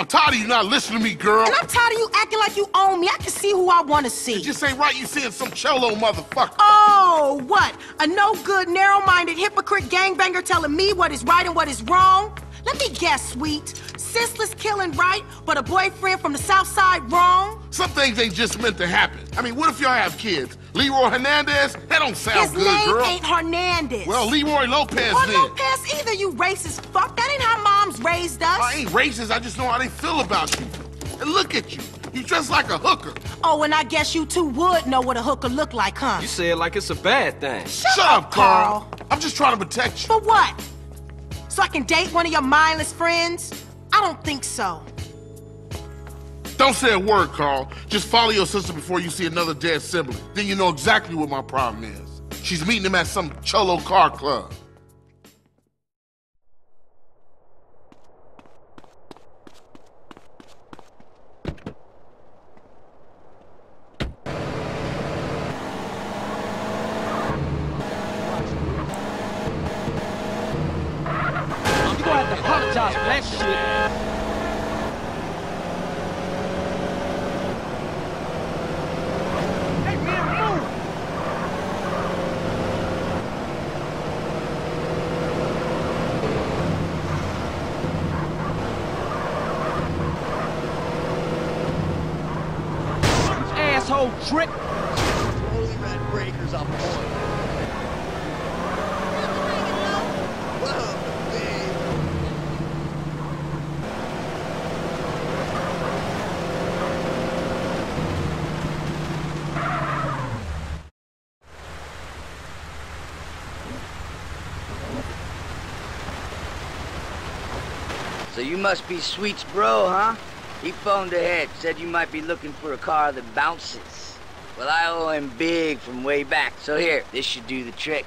I'm tired of you not listening to me, girl. And I'm tired of you acting like you own me. I can see who I want to see. It just ain't right you seeing some cholo motherfucker. Oh, what? A no-good, narrow-minded, hypocrite gangbanger telling me what is right and what is wrong? Let me guess, sweet. Senseless killing right, but a boyfriend from the South Side wrong? Some things ain't just meant to happen. I mean, what if y'all have kids? Leroy Hernandez? That don't sound His good, name girl. ain't Hernandez. Well, Leroy Lopez Or then. Lopez either, you racist fuck. That ain't how moms raised us. I ain't racist, I just know how they feel about you. And look at you. You dress like a hooker. Oh, and I guess you two would know what a hooker look like, huh? You say it like it's a bad thing. Shut up, Carl. I'm just trying to protect you. For what? So I can date one of your mindless friends? I don't think so. Don't say a word, Carl. Just follow your sister before you see another dead sibling. Then you know exactly what my problem is. She's meeting him at some cholo car club. You gonna have to apologize for that shit. Asshole trick. Totally ran breakers off the point. Whoa, big. So you must be Sweet's bro, huh? He phoned ahead, said you might be looking for a car that bounces. Well, I owe him big from way back, so here, this should do the trick.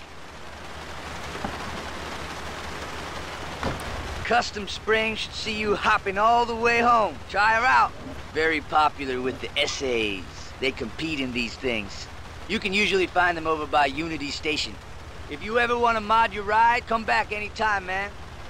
Custom Spring should see you hopping all the way home. Try her out. Very popular with the essays. They compete in these things. You can usually find them over by Unity Station. If you ever want to mod your ride, come back anytime, man.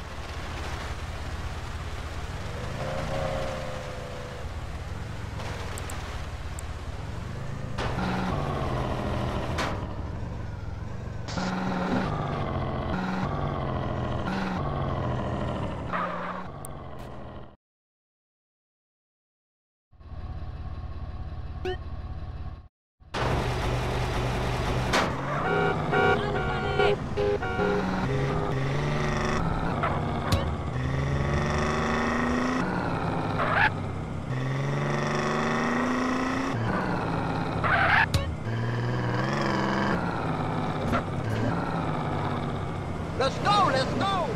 Let's go, let's go!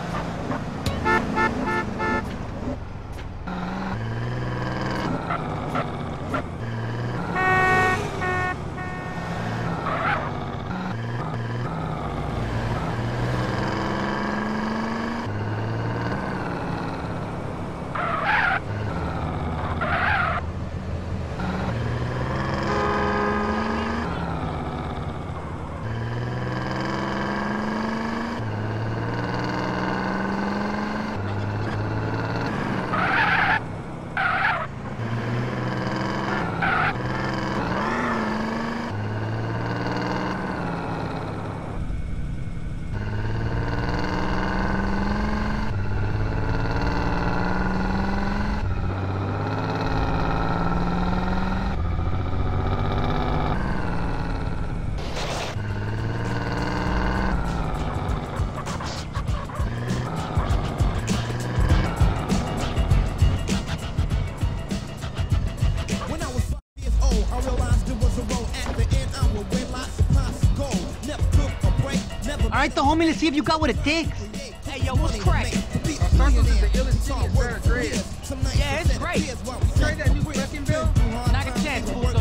All right, the homie, let's see if you got what it takes. Hey, yo, what's crack? Circles is the illest city in San Andreas. Yeah, it's great. You heard that new wrecking bill? Not a chance, Buzo.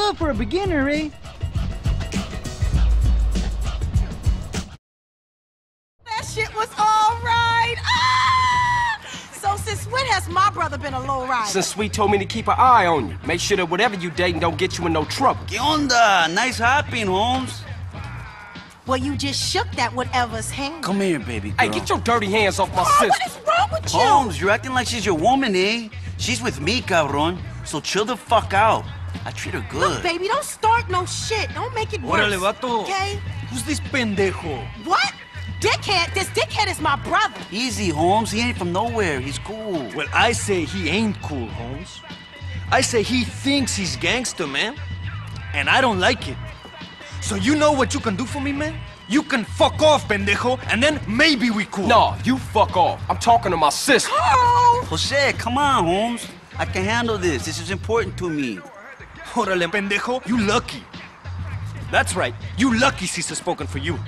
good for a beginner, eh? That shit was all right. Ah! So since when has my brother been a lowrider? Since Sweet told me to keep an eye on you. Make sure that whatever you dating don't get you in no trouble. ¿Qué onda? Nice hopping, Holmes. Well, you just shook that whatever's hand. Come here, baby girl. Hey, get your dirty hands off my Oh, sister. what is wrong with you? Holmes, you're acting like she's your woman, eh? She's with me, cabron. So chill the fuck out. I treat her good. Look, baby, don't start no shit. Don't make it worse. Órale, vato. Okay? Who's this pendejo? What? Dickhead? This dickhead is my brother. Easy, Holmes. He ain't from nowhere. He's cool. Well, I say he ain't cool, Holmes. I say he thinks he's gangster, man. And I don't like it. So you know what you can do for me, man? You can fuck off, pendejo, and then maybe we cool. No, you fuck off. I'm talking to my sister. Oh! Jose, come on, Holmes. I can handle this. This is important to me. Órale, pendejo, you lucky. That's right, you lucky Cesar spoken for you.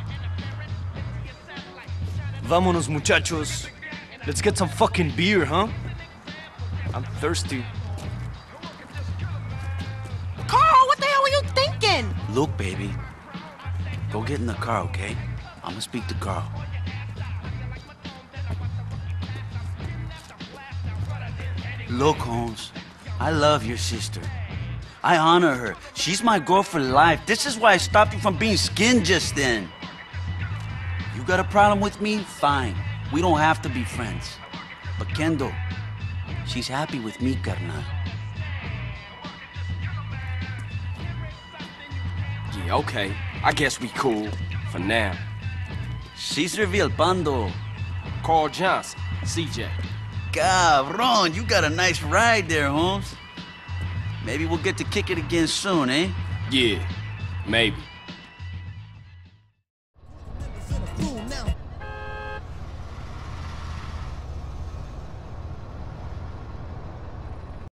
Vámonos, muchachos. Let's get some fucking beer, huh? I'm thirsty. Carl, what the hell were you thinking? Look, baby. Go get in the car, okay? I'm gonna speak to Carl. Look, Holmes. I love your sister. I honor her. She's my girl for life. This is why I stopped you from being skinned just then. You got a problem with me? Fine. We don't have to be friends. But Kendall, she's happy with me, carnal. Yeah, okay. I guess we cool. For now. Cesar Villalpando. Carl Johnson. CJ. Cabron, you got a nice ride there, Holmes. Maybe we'll get to kick it again soon, eh? Yeah, maybe.